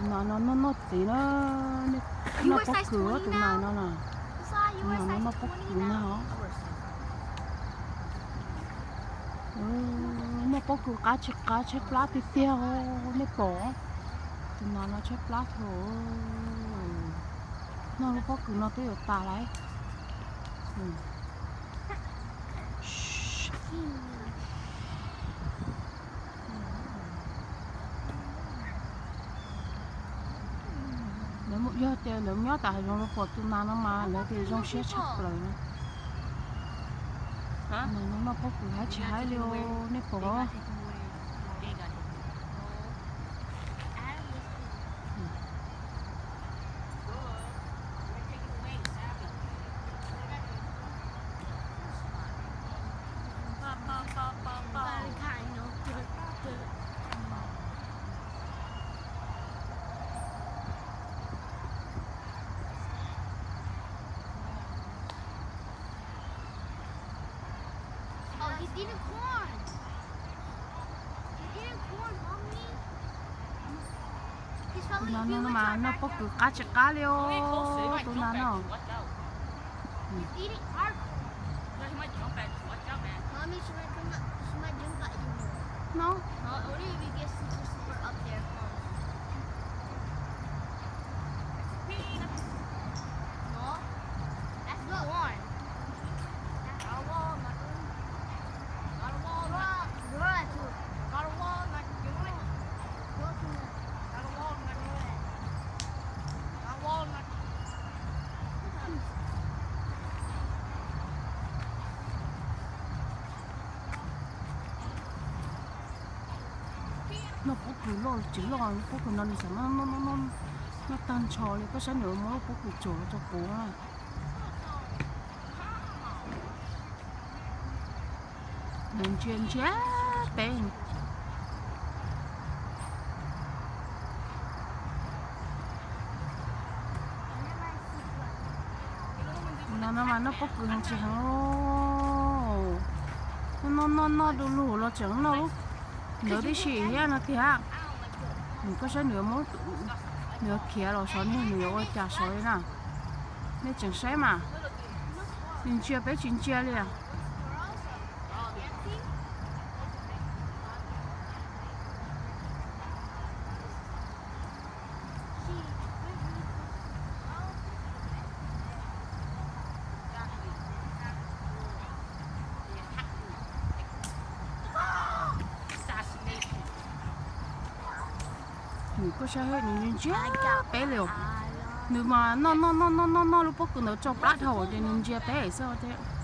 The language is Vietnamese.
nó tí nó có cửa tụi này nó nè nó có cửa nó hả nó có cửa cá chết lá tí tiêu nó bỏ tụi nó chết lá thôi nó có cửa nó tới ta lấy nếu một giờ thì nếu nhớ tại nó có tụi nó mà nếu thì trong xe chắc rồi hả nó có cửa hai trái liêu nó bỏ He's eating corn. He's eating corn, mommy. He's probably nó mà nó có cửa cá chết cá liêu tụi nó He's eating our corn. Mommy, she might jump at you. nó Only if you get super up there. No, that's not corn. nó có cửa lo chỉ lo nó có cửa nó đi sao nó tan trò thì có sáng nữa mới có cửa chỗ cho cố à mình chuyên chết bên nó mà nó có cửa hàng chỉ hàng nó đủ lù nó chẳng nó nếu đi xì hết nó thì ha mình có sáng nữa mới nữa kia rồi sáng nữa nữa chả sỏi nè nên chẳng sấy mà mình chia bé chuyện chia đi à mình có sao hết mình chia bé liều nếu mà nó lúc bốc nó cho plát hậu thì mình chia bé sao thế